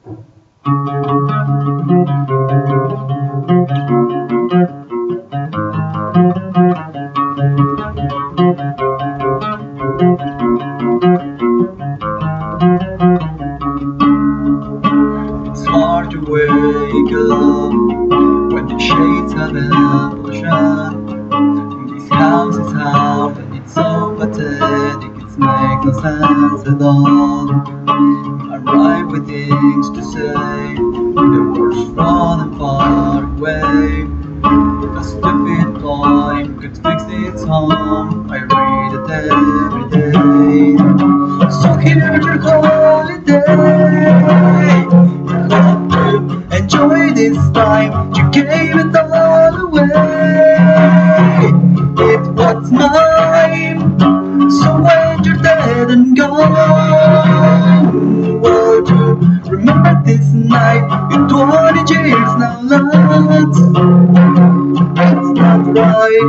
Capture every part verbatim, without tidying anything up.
It's hard to wake up when the shades have illusion. This house is out and it's so pathetic, it makes no sense at all. I write with things to say, the words running far away. A stupid poem could fix its home. I read it every day. So here's your holiday. Hope to enjoy this time. You gave it all away. It was mine. So when you're dead and gone, won't you remember this night? In twenty years now, lads. It's not right.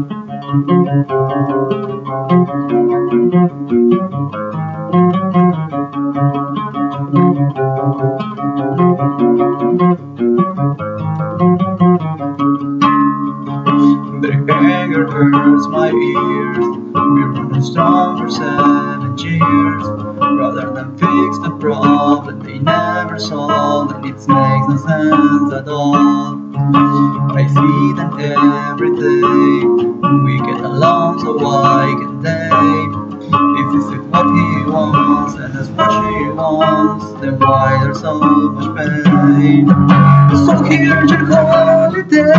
The anger hurts my ears. We run the storm for seven years. Rather than fix the problem they never solved, and it makes no sense at all. I see them every day. We get along, so why can they? If this is what he wants and that's what she wants, then why there's so much pain? So here's your holiday.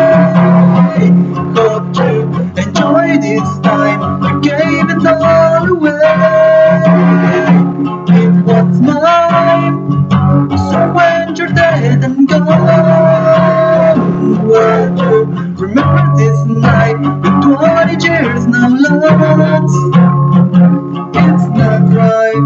Hope to enjoy this time. You gave it all away. It was mine. So when you're dead and gone, won't you remember this night? In twenty years now, lads. It's not right.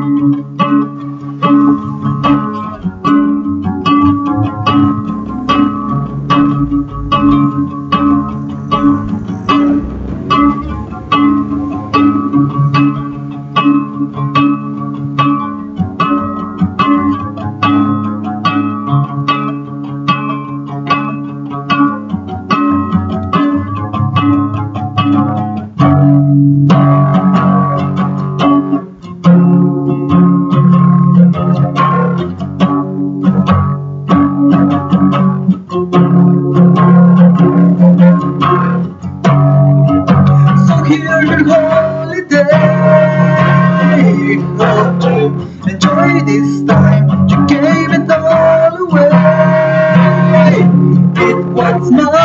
Here's your holiday. Hope to enjoy this time. You gave it all away. It was mine.